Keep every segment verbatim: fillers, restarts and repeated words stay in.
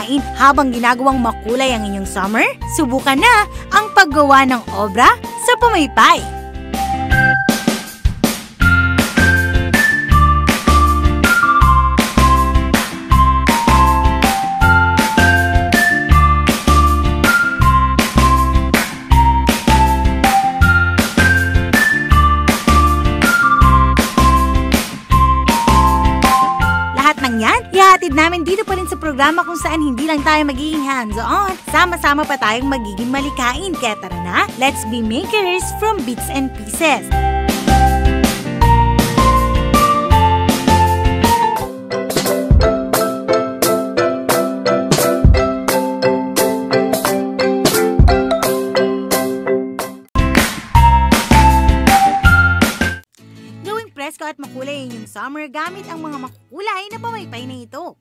malikhain habang ginagawang makulay ang inyong summer? Subukan na ang paggawa ng obra sa pamaypay. Ihatid namin dito pa rin sa programa kung saan hindi lang tayo magiging hands-on, sama-sama pa tayong magiging malikain. Kaya tara na, let's be makers from bits and pieces. Presko at makulay inyong summer gamit ang mga makukulay na pamaypay na ito.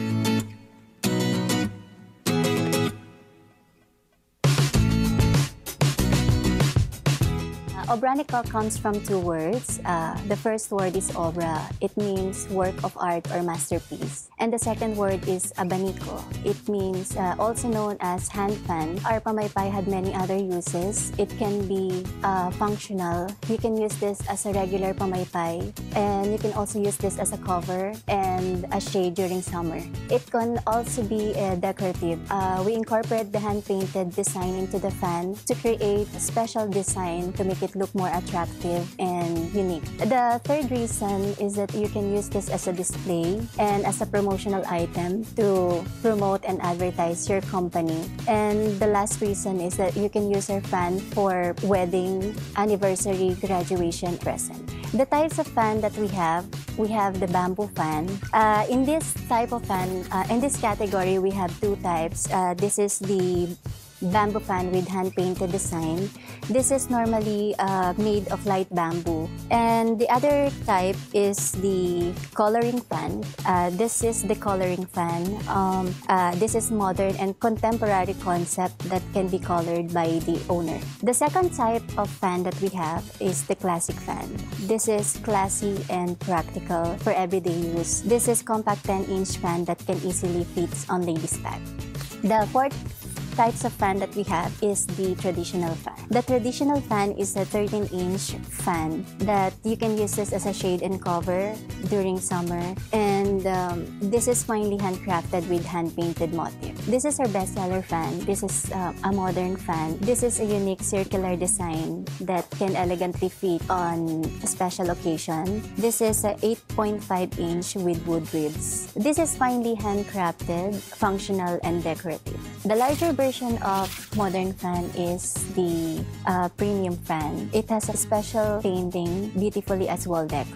Obranica comes from two words. Uh, the first word is obra. It means work of art or masterpiece. And the second word is abanico. It means uh, also known as hand fan. Our pamaypay had many other uses. It can be uh, functional. You can use this as a regular pamaypay. And you can also use this as a cover and a shade during summer. It can also be uh, decorative. Uh, we incorporate the hand-painted design into the fan to create a special design to make it look more attractive and unique. The third reason is that you can use this as a display and as a promotional item to promote and advertise your company. And the last reason is that you can use our fan for wedding, anniversary, graduation, present. The types of fan that we have, we have the bamboo fan. Uh, in this type of fan, uh, in this category, we have two types. Uh, this is the bamboo fan with hand-painted design. This is normally uh, made of light bamboo. And the other type is the coloring fan. Uh, this is the coloring fan. Um, uh, this is modern and contemporary concept that can be colored by the owner. The second type of fan that we have is the classic fan. This is classy and practical for everyday use. This is compact ten inch fan that can easily fit on ladies' bag. The fourth types of fan that we have is the traditional fan. The traditional fan is a thirteen inch fan that you can use this as a shade and cover during summer. And um, this is finely handcrafted with hand-painted motif. This is our bestseller fan. This is uh, a modern fan. This is a unique circular design that can elegantly fit on a special occasion. This is a eight point five inch with wood ribs. This is finely handcrafted, functional, and decorative. The larger version of modern fan is the uh, premium fan. It has a special painting beautifully as wall decor.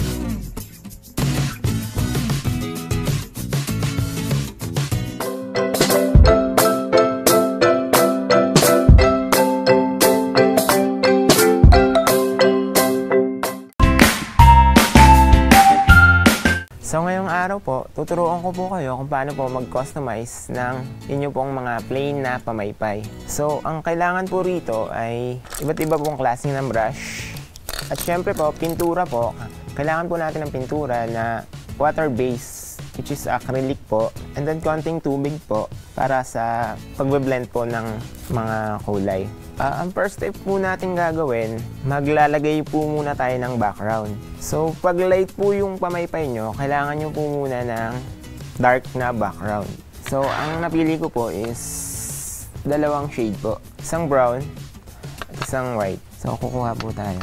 So ngayong araw po, tuturuan ko po kayo kung paano po mag-customize ng inyo pong mga plain na pamaypay. So ang kailangan po rito ay iba't iba pong klase ng brush. At syempre po, pintura po. Kailangan po natin ng pintura na water-based, which is acrylic po. And then konting tubig po para sa pagbe-blend po ng mga kulay. Uh, ang first step po natin gagawin, maglalagay po muna tayo ng background. So, pag light po yung pamaypay nyo, kailangan nyo po muna ng dark na background. So, ang napili ko po is dalawang shade po. Isang brown at isang white. So, kukuha po tayo.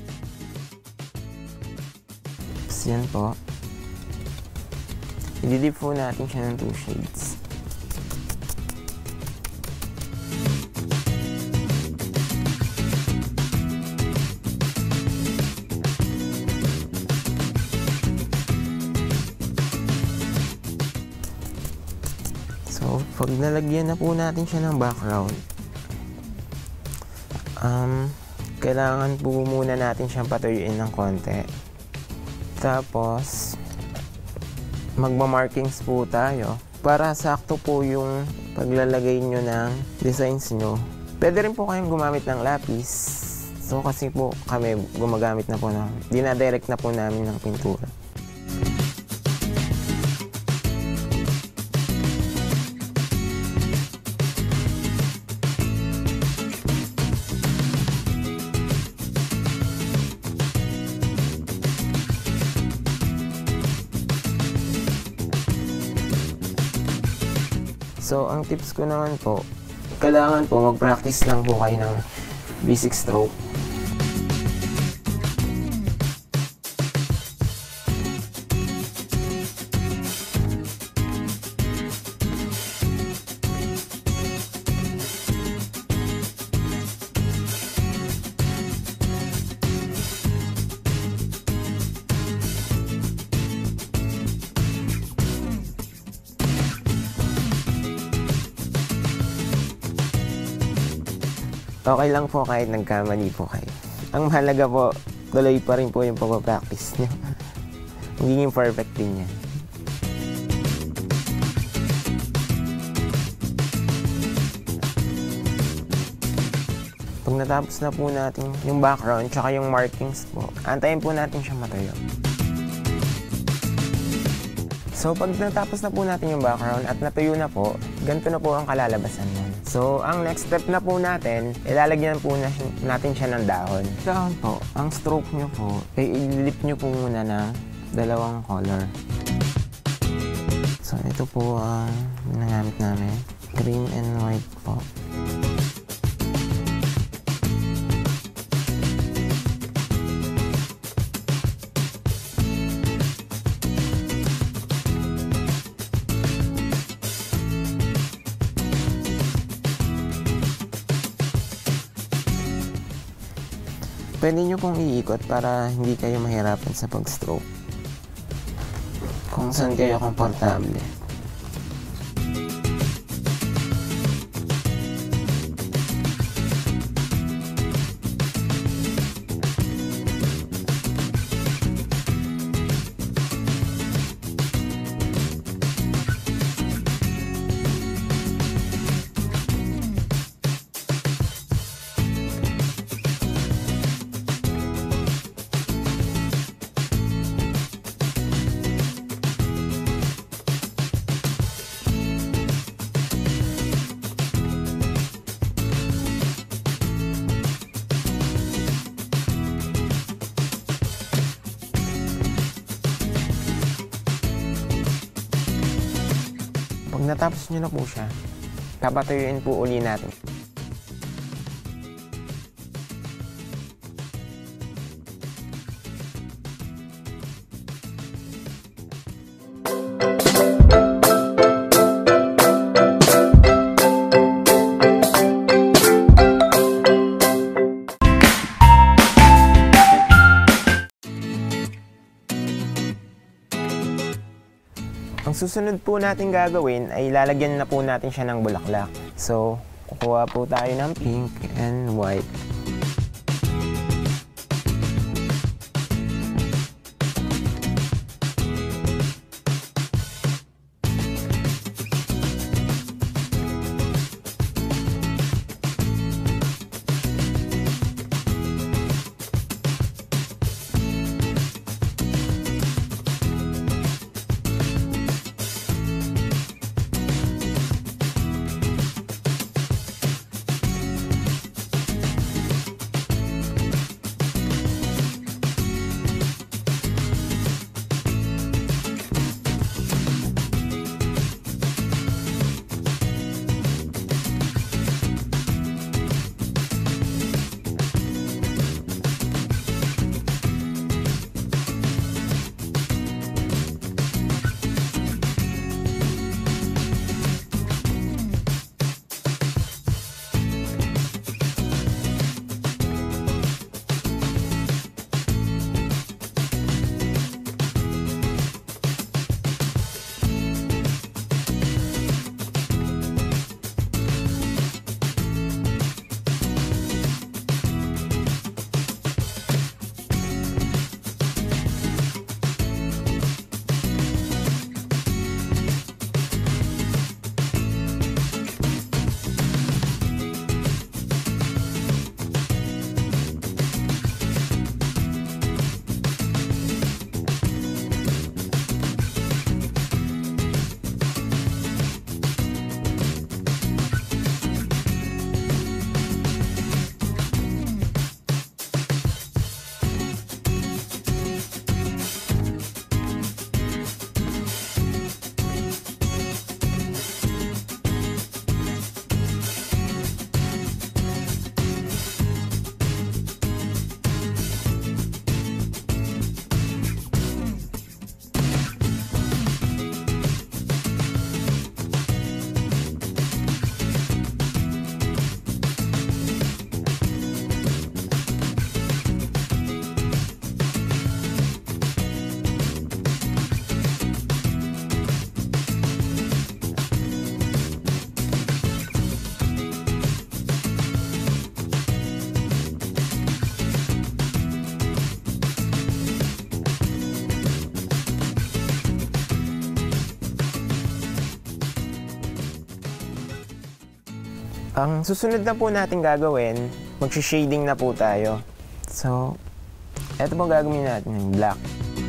Tapos yan po. I-dip po natin siya ng two shades. So, pag nalagyan na po natin siya ng background, um, kailangan po muna natin siyang patuyuin ng konti. Tapos, magma-markings po tayo para sakto po yung paglalagay nyo ng designs nyo. Pwede rin po kayong gumamit ng lapis. So, kasi po kami gumagamit na po na, dinadirect na po namin ng pintura. So, ang tips ko naman po, kailangan po mag-practice lang po kayo ng basic stroke. Okay lang po kahit nagkamali po kayo. Ang mahalaga po, tuloy pa rin po yung pag-practice nyo. Magiging perfect din yan. Pag natapos na po natin yung background tsaka yung markings po, antayin po natin siya matuyo. So, pag natapos na po natin yung background at natuyo na po, ganito na po ang kalalabasan nun. So, ang next step na po natin, ilalagyan po na, natin siya ng dahon. Dahon po, ang stroke nyo po, ay i-lip nyo po muna ng dalawang color. So, ito po ang ginagamit namin. Green and white po. Pwede nyo pong iikot para hindi kayo mahirapan sa pag-stroke. Kung saan kayo komportable. Pag natapos nyo na po siya, papatuyuin po uli natin. Ang susunod po natin gagawin ay lalagyan na po natin siya ng bulaklak. So, kukuha po tayo ng pink and white. Ang susunod na po natin gagawin, mag-shading na po tayo. So, eto po gagawin natin yung black.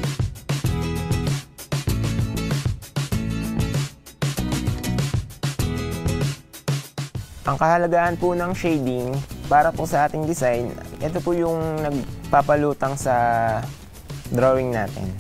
Ang kahalagahan po ng shading para po sa ating design, ito po yung nagpapalutang sa drawing natin.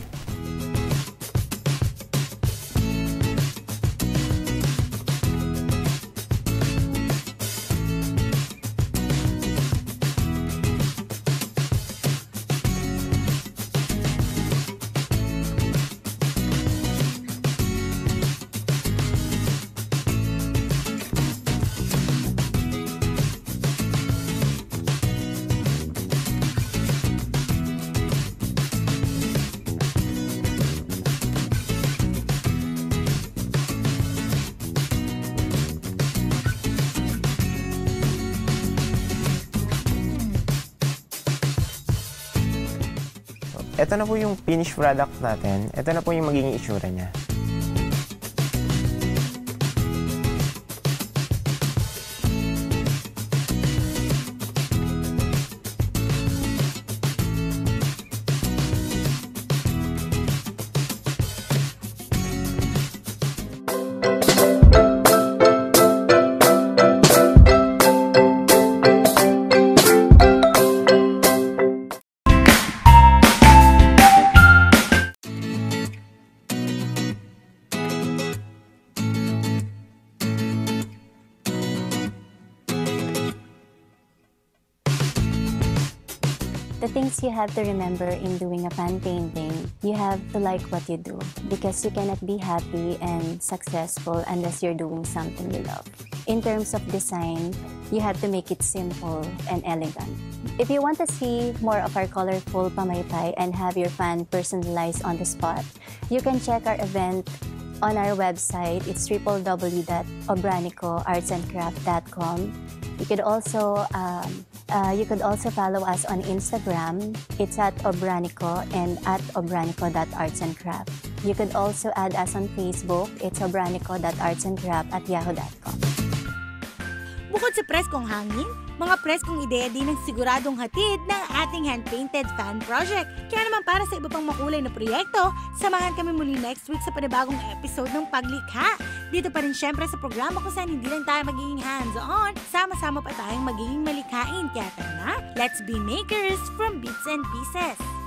Ito na po yung finished product natin. Ito na po yung magiging itsura niya. The things you have to remember in doing a fan painting, you have to like what you do because you cannot be happy and successful unless you're doing something you love. In terms of design, you have to make it simple and elegant. If you want to see more of our colorful pamaypay and have your fan personalized on the spot, you can check our event on our website. It's w w w dot obranico arts and craft dot com. You could also um, uh, you could also follow us on Instagram. It's at Obranico and at obranico dot arts and craft. You could also add us on Facebook. It's obranico dot arts and craft at yahoo dot com. Bukod sa preskong hangin, mga preskong ideya din ang siguradong hatid ng ating hand-painted fan project. Kaya naman para sa iba pang makulay na proyekto, samahan kami muli next week sa panibagong episode ng Paglikha. Dito pa rin syempre sa programa kung saan hindi lang tayo magiging hands-on, sama-sama pa tayong magiging malikhain. Kaya tara na, let's be makers from bits and pieces!